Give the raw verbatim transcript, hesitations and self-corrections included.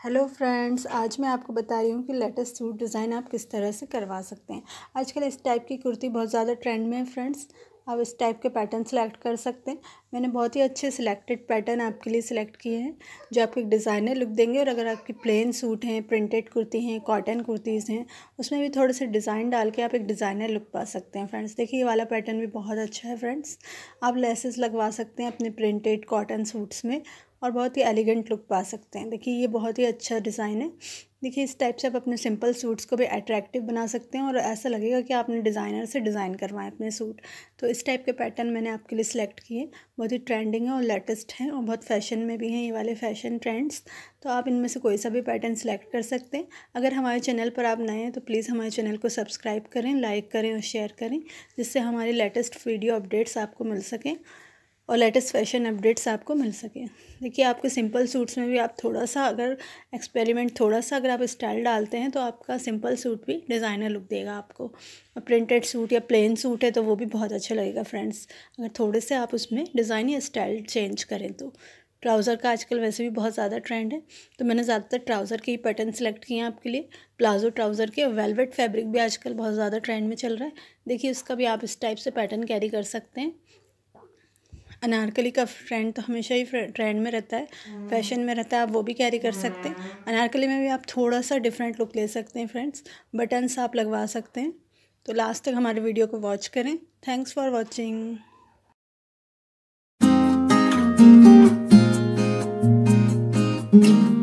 Hello friends, आज मैं आपको बता रही हूँ कि लेटेस्ट सूट डिज़ाइन आप किस तरह से करवा सकते हैं। आजकल इस टाइप की कुर्ती बहुत ज़्यादा ट्रेंड में है फ्रेंड्स। आप इस टाइप के पैटर्न सेलेक्ट कर सकते हैं। मैंने बहुत ही अच्छे सिलेक्टेड पैटर्न आपके लिए सिलेक्ट किए हैं जो आपको एक डिज़ाइनर लुक देंगे। और अगर आपकी प्लेन सूट हैं, प्रिंटेड कुर्ती हैं, कॉटन कुर्तीज़ हैं, उसमें भी थोड़े से डिज़ाइन डाल के आप एक डिज़ाइनर लुक पा सकते हैं फ्रेंड्स। देखिए ये वाला पैटर्न भी बहुत अच्छा है फ्रेंड्स। आप लेसेस लगवा सकते हैं अपने प्रिंटेड कॉटन सूट्स में और बहुत ही एलिगेंट लुक पा सकते हैं। देखिए ये बहुत ही अच्छा डिज़ाइन है। देखिए इस टाइप से आप अपने सिंपल सूट्स को भी अट्रैक्टिव बना सकते हैं और ऐसा लगेगा कि आपने डिज़ाइनर से डिज़ाइन करवाएं अपने सूट। तो इस टाइप के पैटर्न मैंने आपके लिए सिलेक्ट किए। बहुत ही ट्रेंडिंग है और लेटेस्ट हैं और बहुत फैशन में भी हैं ये वाले फैशन ट्रेंड्स। तो आप इनमें से कोई सा भी पैटर्न सेलेक्ट कर सकते हैं। अगर हमारे चैनल पर आप नए हैं तो प्लीज़ हमारे चैनल को सब्सक्राइब करें, लाइक करें और शेयर करें, जिससे हमारी लेटेस्ट वीडियो अपडेट्स आपको मिल सकें और लेटेस्ट फैशन अपडेट्स आपको मिल सके। देखिए आपके सिंपल सूट्स में भी आप थोड़ा सा अगर एक्सपेरिमेंट थोड़ा सा अगर आप स्टाइल डालते हैं तो आपका सिंपल सूट भी डिज़ाइनर लुक देगा आपको। और प्रिंटेड सूट या प्लेन सूट है तो वो भी बहुत अच्छा लगेगा फ्रेंड्स, अगर थोड़े से आप उसमें डिज़ाइन या स्टाइल चेंज करें तो। ट्राउज़र का आजकल वैसे भी बहुत ज़्यादा ट्रेंड है, तो मैंने ज़्यादातर ट्राउज़र के ही पैटर्न सेलेक्ट किए हैं आपके लिए। प्लाजो ट्राउज़र के और वेलवेट फैब्रिक भी आजकल बहुत ज़्यादा ट्रेंड में चल रहा है। देखिए उसका भी आप इस टाइप से पैटर्न कैरी कर सकते हैं। अनारकली का ट्रेंड तो हमेशा ही ट्रेंड में रहता है, फैशन में रहता है, आप वो भी कैरी कर सकते हैं। अनारकली में भी आप थोड़ा सा डिफरेंट लुक ले सकते हैं फ्रेंड्स। बटन्स आप लगवा सकते हैं। तो लास्ट तक हमारे वीडियो को वॉच करें। Thanks for watching. Thank you.